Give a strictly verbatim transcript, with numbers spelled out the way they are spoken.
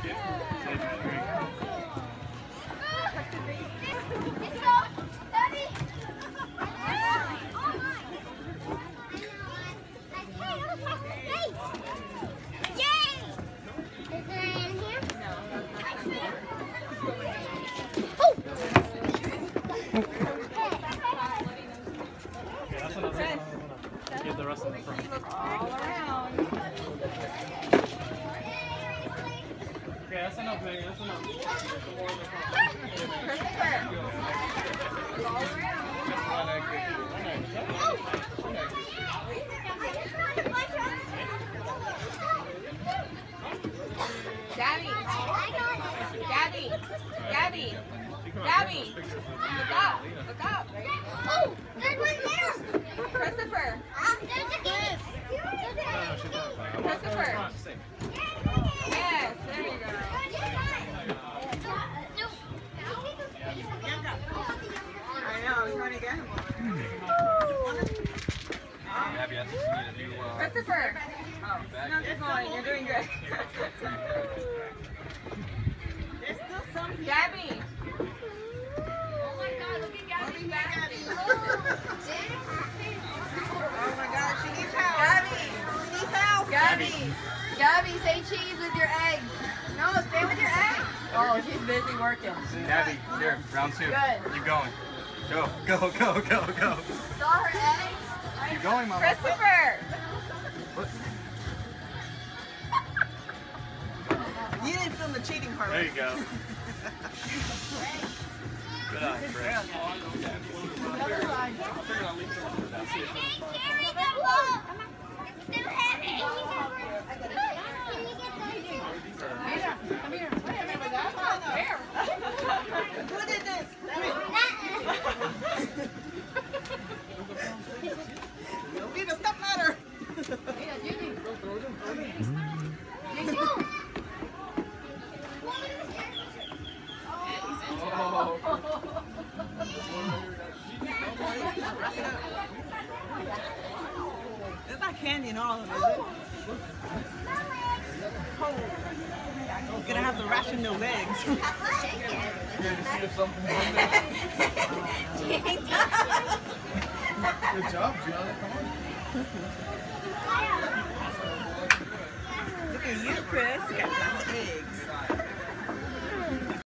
Give the rest of the front. All around. Okay, that's enough, Megan. That's enough. Some more in the front. Christopher. All around. Gabby. Gabby. Gabby. Gabby. Look up. Look up. Oh, there's one there. Christopher. There's a kiss. Christopher. Yes, there you go. I know, I'm trying to get him over there. Christopher. Oh, no, keep going. You're doing good. There's still some. Gabby. Oh my God, look at Gabby's back. Oh my God, she needs help. Gabby, she needs help. Gabby. Gabby, say cheese with your egg. No, stay with your egg. Oh, she's busy working. Gabby, here, round two. Good. Keep going. Go, go, go, go, go. Saw her egg? Keep going, Mama. Christopher. What? You didn't film the cheating part. There you go. Good eye, Fred. Carry the ball. It's too heavy. Come here. Wait a minute, that's not fair. Who did this? You need a step ladder. There's not candy in all of it, is it? Oh. You're gonna have to ration their legs.